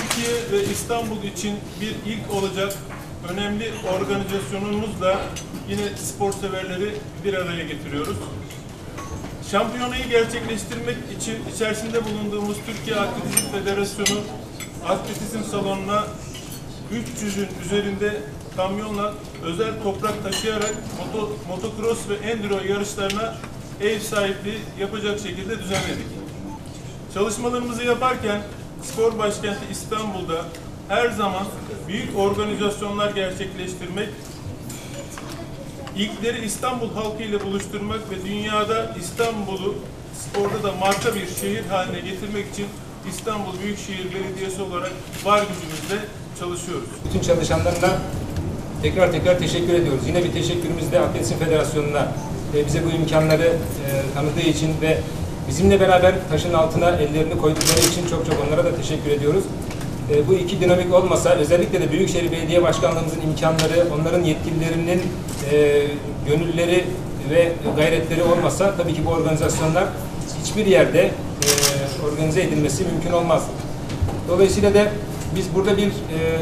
Türkiye ve İstanbul için bir ilk olacak önemli organizasyonumuzla yine spor severleri bir araya getiriyoruz. Şampiyonayı gerçekleştirmek için içerisinde bulunduğumuz Türkiye Atletizm Federasyonu atletizm salonuna 300'ün üzerinde kamyonla özel toprak taşıyarak motocross ve enduro yarışlarına ev sahipliği yapacak şekilde düzenledik. Çalışmalarımızı yaparken spor başkenti İstanbul'da her zaman büyük organizasyonlar gerçekleştirmek, ilkleri İstanbul halkı ile buluşturmak ve dünyada İstanbul'u sporda da marka bir şehir haline getirmek için İstanbul Büyükşehir Belediyesi olarak var gücümüzle çalışıyoruz. Bütün çalışanlarına tekrar teşekkür ediyoruz. Yine bir teşekkürümüz de Atletizm Federasyonu'na bize bu imkanları tanıdığı için ve bizimle beraber taşın altına ellerini koydukları için çok onlara da teşekkür ediyoruz. Bu iki dinamik olmasa, özellikle de Büyükşehir Belediye Başkanlığımızın imkanları, onların yetkililerinin gönülleri ve gayretleri olmasa tabii ki bu organizasyonlar hiçbir yerde organize edilmesi mümkün olmaz. Dolayısıyla da biz burada bir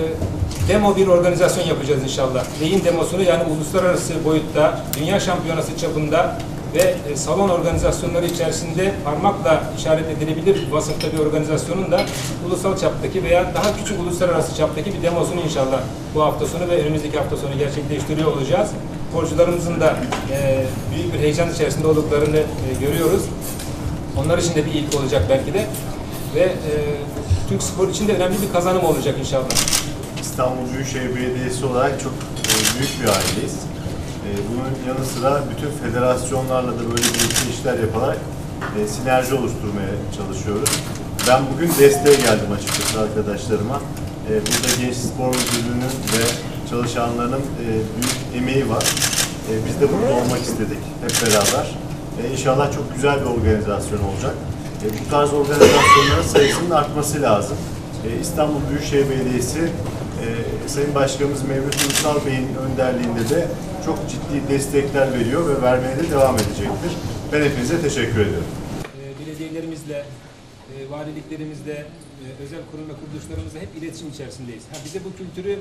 demo bir organizasyon yapacağız inşallah. Neyin demosunu, yani uluslararası boyutta, dünya şampiyonası çapında ve salon organizasyonları içerisinde parmakla işaret edilebilir vasıfta bir organizasyonun da ulusal çaptaki veya daha küçük uluslararası çaptaki bir demosunu inşallah bu hafta sonu ve önümüzdeki hafta sonu gerçekleştiriyor olacağız. Sporcularımızın da büyük bir heyecan içerisinde olduklarını görüyoruz. Onlar için de bir ilk olacak belki de ve Türk spor için de önemli bir kazanım olacak inşallah. İstanbul Büyükşehir Belediyesi olarak çok büyük bir aileyiz. Bunun yanı sıra bütün federasyonlarla da böyle birlikte işler yaparak sinerji oluşturmaya çalışıyoruz. Ben bugün desteğe geldim açıkçası arkadaşlarıma. Burada Genç Spor Müdürlüğü'nün ve çalışanlarının büyük emeği var. Biz de burada olmak istedik hep beraber. İnşallah çok güzel bir organizasyon olacak. Bu tarz organizasyonların sayısının artması lazım. İstanbul Büyükşehir Belediyesi Sayın Başkanımız Mevlüt Ulusal Bey'in önderliğinde de çok ciddi destekler veriyor ve vermeye de devam edecektir. Ben hepinize teşekkür ediyorum. Belediyelerimizle, valiliklerimizle, özel kurum ve kuruluşlarımızla hep iletişim içerisindeyiz. Bize bu kültürü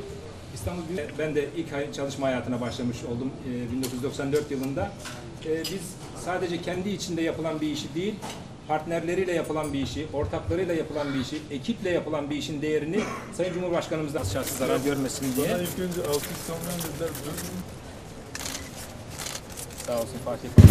ben de ilk çalışma hayatına başlamış oldum 1994 yılında. Biz sadece kendi içinde yapılan bir işi değil, partnerleriyle yapılan bir işi, ortaklarıyla yapılan bir işi, ekiple yapılan bir işin değerini Sayın Cumhurbaşkanımızdan şahsı zarar görmesin diye. Bana ilk önce alkış sonradan dediler. Sağ olsun Fatih.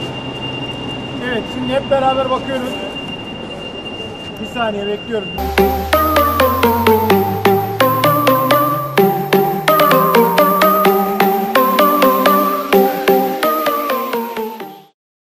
Evet, şimdi hep beraber bakıyoruz. Bir saniye bekliyoruz.